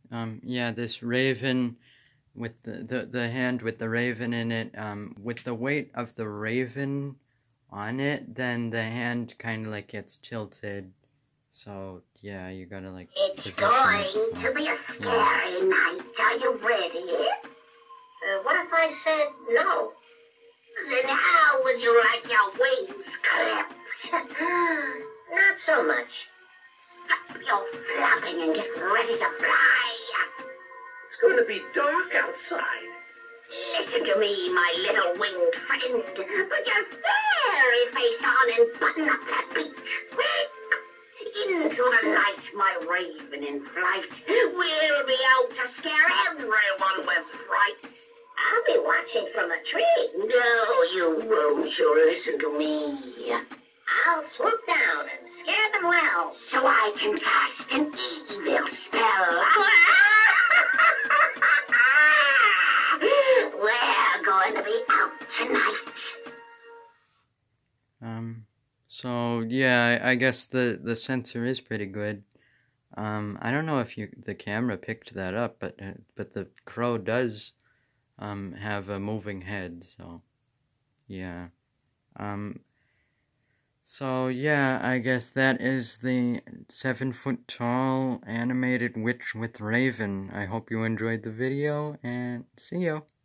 Yeah, this raven with the hand with the raven in it, with the weight of the raven on it, then the hand kind of like gets tilted. So, yeah, you gotta like It's going to be a scary night. Are you ready? What if I said no? Then how would you like your wings clipped? Not so much. You're flapping and get ready to fly. It's going to be dark outside. Listen to me, my little winged friend. Put your fairy face on and button up that beak. Quick! Into the night, my raven in flight. We'll be out to scare everyone with fright. I'll be watching from a tree. No, you won't. You'll listen to me. I'll swoop down and scare them well, so I can cast an evil spell. We're going to be out tonight. So yeah, I guess the sensor is pretty good. I don't know if the camera picked that up, but the crow does have a moving head, so yeah. So yeah, I guess that is the 7-foot-tall animated witch with raven. I hope you enjoyed the video, and see you.